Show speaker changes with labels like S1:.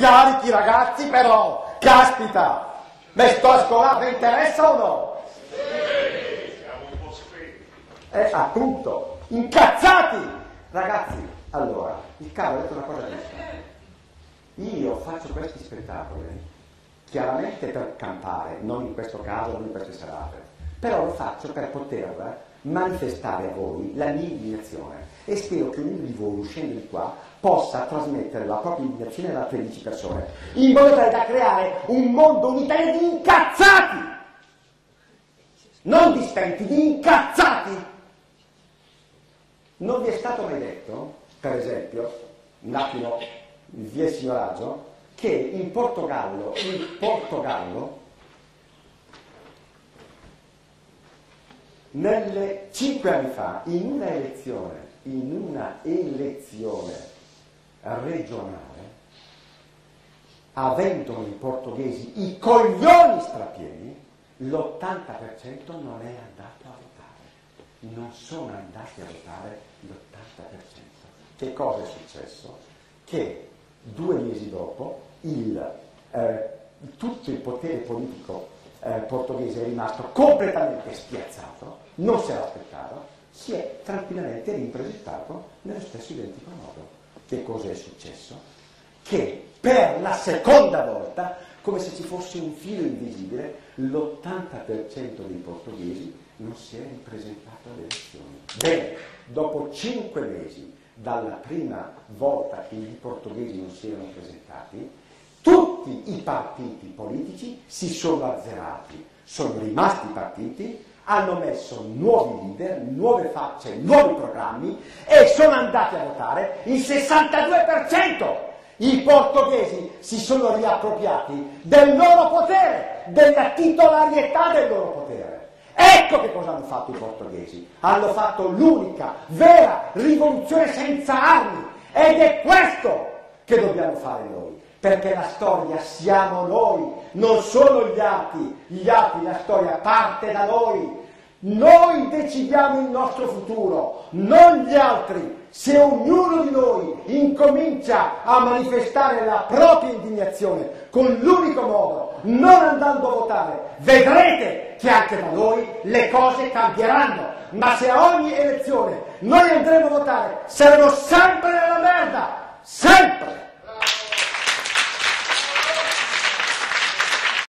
S1: carichi ragazzi però, caspita, me sto a scolare, vi interessa o no?
S2: Sì, siamo un po' spenti.
S1: Appunto, incazzati! Ragazzi, allora, il cavolo ha detto una cosa giusta. Io faccio questi spettacoli chiaramente per campare, non in questo caso, non in queste serate, però lo faccio per poter manifestare a voi la mia indignazione e spero che ognuno di voi, uscendo di qua, possa trasmettere la propria indignazione alle 13 persone, in modo tale da creare un mondo, un'Italia di incazzati! Non di spenti, di incazzati! Non vi è stato mai detto, per esempio, un attimo via il signoraggio, che in Portogallo, 5 anni fa, in una elezione regionale, avendo i portoghesi i coglioni strapieni, l'80% non è andato a votare. Non sono andati a votare l'80%. Che cosa è successo? Che 2 mesi dopo tutto il potere politico portoghese è rimasto completamente spiazzato, non se l'aspettava, si è tranquillamente ripresentato nello stesso identico modo. Che cosa è successo? Che per la seconda volta, come se ci fosse un filo invisibile, l'80% dei portoghesi non si è ripresentato alle elezioni. Bene, dopo 5 mesi dalla prima volta che i portoghesi non si erano presentati, tutti i partiti politici si sono azzerati, sono rimasti partiti, hanno messo nuovi leader, nuove facce, nuovi programmi e sono andati a votare il 62%. I portoghesi si sono riappropriati del loro potere, della titolarietà del loro potere. Ecco che cosa hanno fatto i portoghesi. Hanno fatto l'unica vera rivoluzione senza armi ed è questo che dobbiamo fare noi, perché la storia siamo noi, non sono gli altri, la storia parte da noi. Noi decidiamo il nostro futuro, non gli altri. Se ognuno di noi incomincia a manifestare la propria indignazione con l'unico modo, non andando a votare, vedrete che anche da noi le cose cambieranno. Ma se a ogni elezione noi andremo a votare, saremo sempre nella merda, sempre!